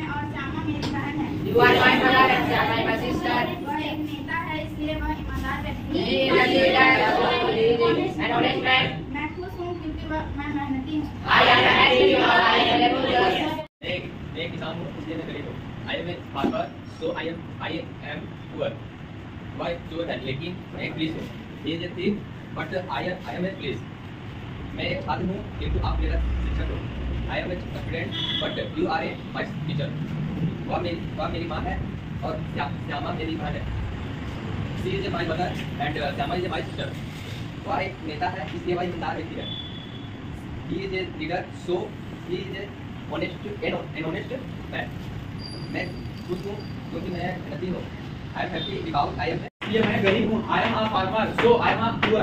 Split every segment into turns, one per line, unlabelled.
और श्यामा मेरी बहन है।
You are my mother and Syama my sister.
वह एक नेता है, इसलिए वह ईमानदार व्यक्ति
He is a leader, an honest man.
मैं खुश हूँ क्योंकि मैं मेहनती हूँ।
I am happy because I am laborious.
एक किसान हूँ इसलिए मैं गरीब हूँ। I am a farmer, so I am poor. Why poor है? लेकिन मैं एक पुलिस हूँ। He is a thief, but I am a police. मैं एक छात्र हूँ किंतु आप मेरा शिक्षक हो। I am a student, but you are a my teacher. वह मेरी माँ है और श्यामा मेरी बहन है। She is my mother and Shyama is my sister. वह एक नेता है इसलिए वह ईमानदार व्यक्ति है। He is a leader, so he is a honest man. मैं खुश हूँ क्योंकि मैं मेहनती हूँ। I am happy because I am.
ये मैं गरीब हूँ। I am a farmer, so I am a poor.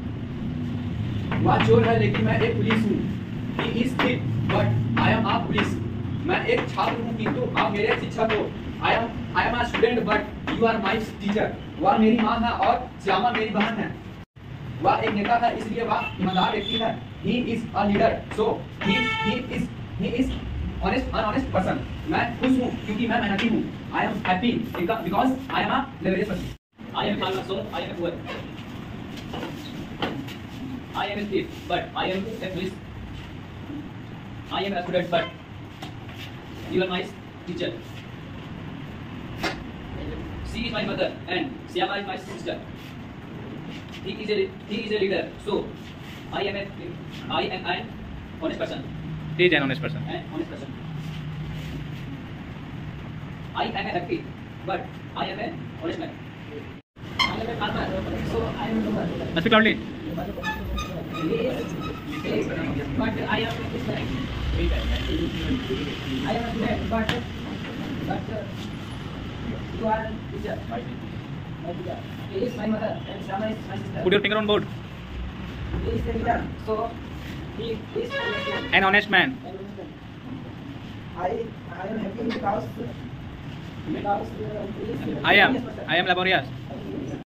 वह चोर है लेकिन मैं एक पुलिस हूँ। He is thief, but I am a police. मैं एक छात्र हूँ किंतु आप मेरे शिक्षक हो। I am a student, but you are my teacher. वह मेरी माँ है और श्यामा मेरी बहन है। वह एक नेता है इसलिए वह ईमानदार व्यक्ति है। He is a leader, so he is honest person. मैं खुश हूँ क्योंकि मैं मेहनती हूँ। I am happy because I am a laborious person.
I am a farmer, so I am poor. I am a thief, but I am a police. I am a student, but you are my teacher. She is my mother and Syama is my sister. He is a leader, so I am an honest person.
He is an honest person.
An honest person. I am a happy, but I am an honest man. I am a farmer, so I am a farmer.
Speak loudly.
But I am a student. I am a student, but you are a teacher. My teacher. He is my mother and Syama is my sister.
Put your finger on board.
He is the leader, so he is
An honest man.
I am happy because
I am laborious.